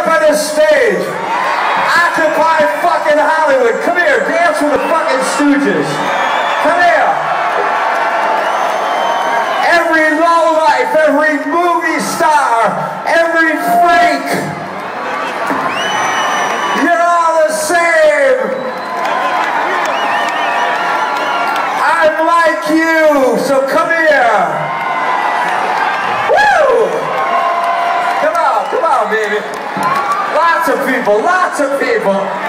up on this stage. Occupy fucking Hollywood. Come here, dance with the fucking Stooges. Come here. Every lowlife, every movie star, every freak. You're all the same. I'm like you, so come here. Woo! Come on, baby. Lots of people, lots of people.